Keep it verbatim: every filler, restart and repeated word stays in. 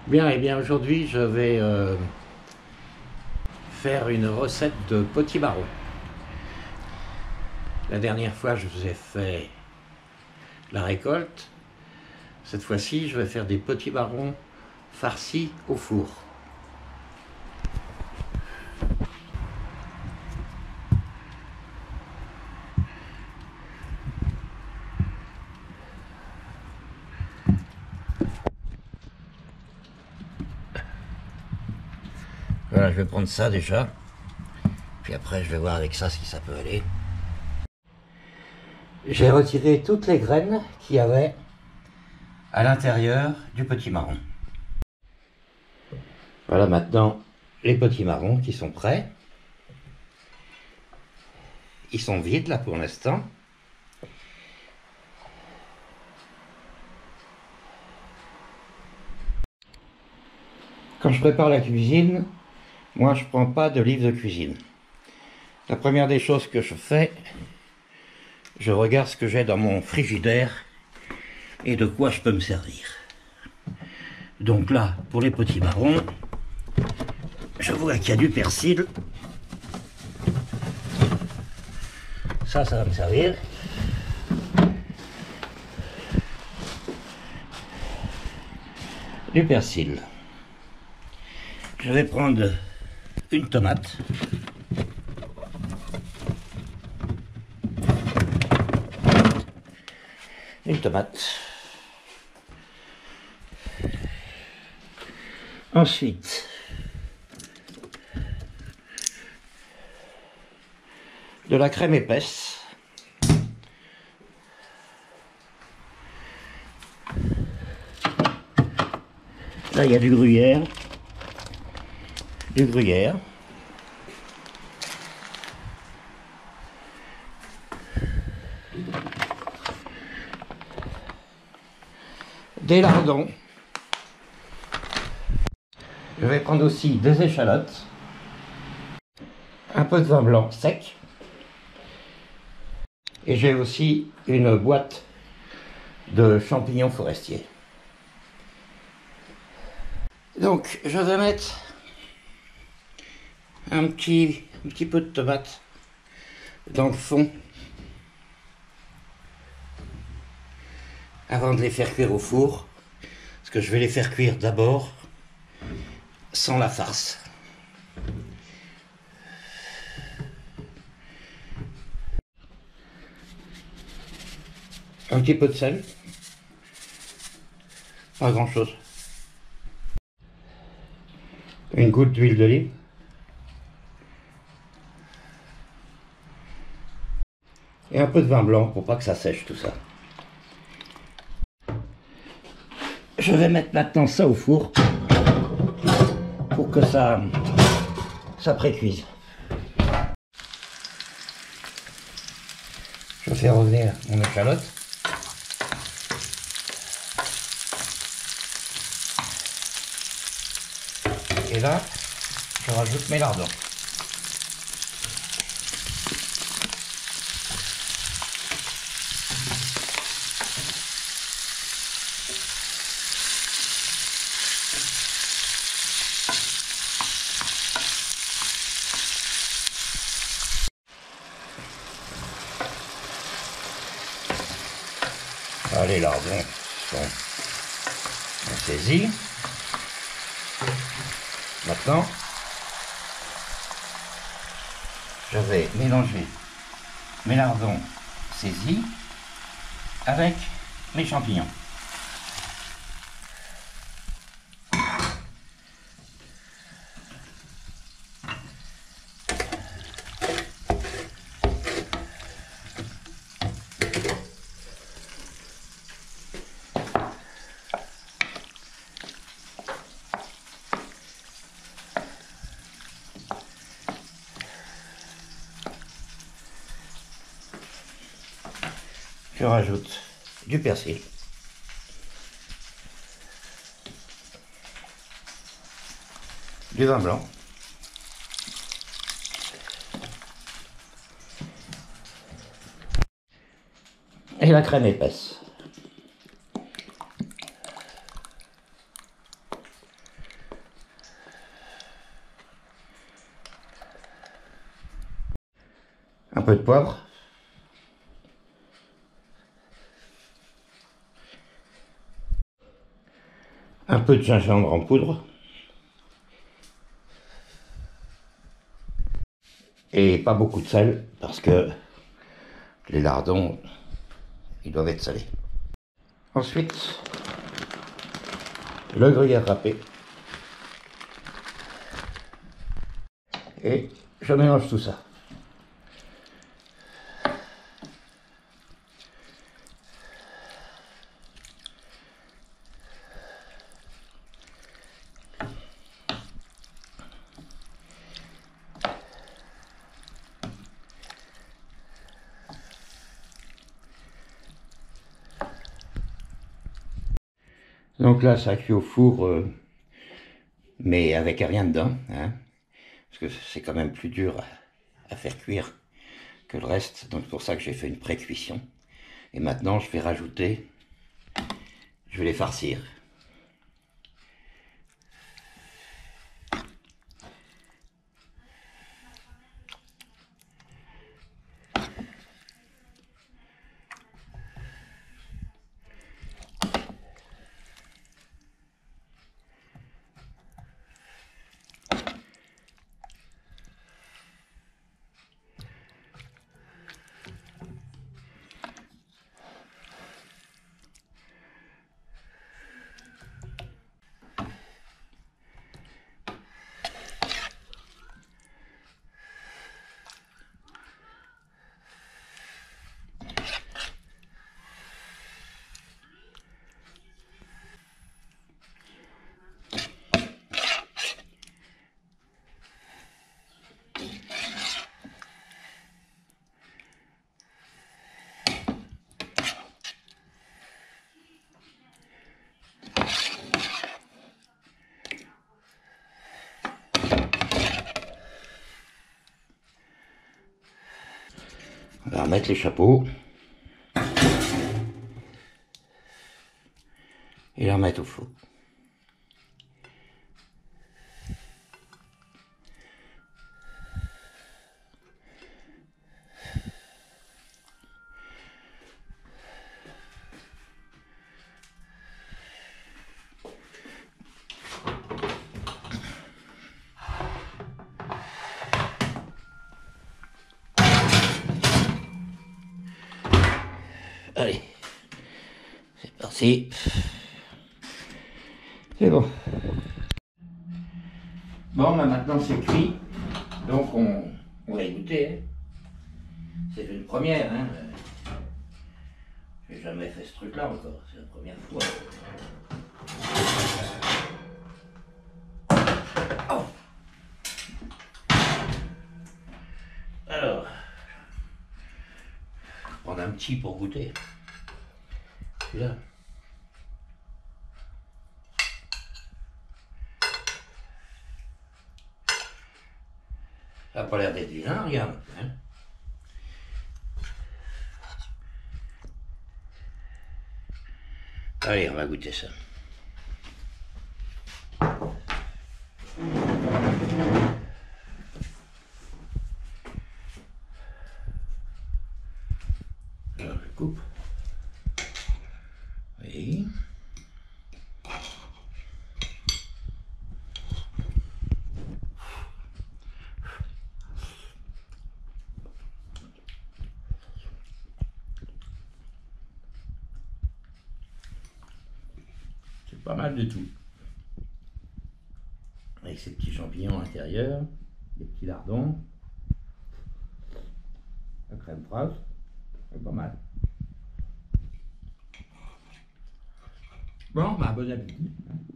Bien, et bien aujourd'hui je vais euh, faire une recette de potimarron. La dernière fois je vous ai fait la récolte. Cette fois-ci je vais faire des potimarrons farcis au four. Voilà, je vais prendre ça déjà. Puis après je vais voir avec ça si ça peut aller. J'ai retiré toutes les graines qu'il y avait à l'intérieur du potimarron. Voilà maintenant les potimarrons qui sont prêts. Ils sont vides là pour l'instant. Quand je prépare la cuisine, moi je prends pas de livre de cuisine. La première des choses que je fais, je regarde ce que j'ai dans mon frigidaire et de quoi je peux me servir. Donc là, pour les potimarrons, je vois qu'il y a du persil. Ça, ça va me servir. Du persil. Je vais prendre une tomate. Une tomate. Ensuite, de la crème épaisse. Là, il y a du gruyère. Du gruyère. Des lardons. Je vais prendre aussi des échalotes. Un peu de vin blanc sec. Et j'ai aussi une boîte de champignons forestiers. Donc je vais mettre un petit, un petit peu de tomate dans le fond avant de les faire cuire au four, parce que je vais les faire cuire d'abord sans la farce. Un petit peu de sel, pas grand chose. Une goutte d'huile d'olive. Et un peu de vin blanc pour pas que ça sèche tout ça. Je vais mettre maintenant ça au four pour que ça, ça pré-cuise. Je vais faire revenir mon échalote. Et là, je rajoute mes lardons. Ah, les lardons sont saisis. Maintenant, je vais mélanger mes lardons saisis avec mes champignons. Je rajoute du persil. Du vin blanc. Et la crème épaisse. peu de poivre. Un peu de gingembre en poudre. Et pas beaucoup de sel, parce que les lardons, ils doivent être salés. Ensuite, le gruyère râpé. Et je mélange tout ça. Donc là, ça cuit au four, euh, mais avec rien dedans, hein, parce que c'est quand même plus dur à, à faire cuire que le reste. Donc c'est pour ça que j'ai fait une pré-cuisson. Et maintenant, je vais rajouter, je vais les farcir. On va remettre les chapeaux. Et les remettre au four. Allez, c'est parti. C'est bon. Bon, bah maintenant c'est cuit. Donc on, on va y goûter. Hein. C'est une première. Hein. J'ai jamais fait ce truc-là encore. C'est la première fois. Oh. Alors, je vais prendre un petit pour goûter. Celui-là. Ça n'a pas l'air d'être vilain, regarde. Hein. Allez, on va goûter ça. Alors, je coupe. Oui. C'est pas mal du tout. Avec ces petits champignons à l'intérieur, des petits lardons, la crème fraîche, c'est pas mal. Bon, bah bon appétit.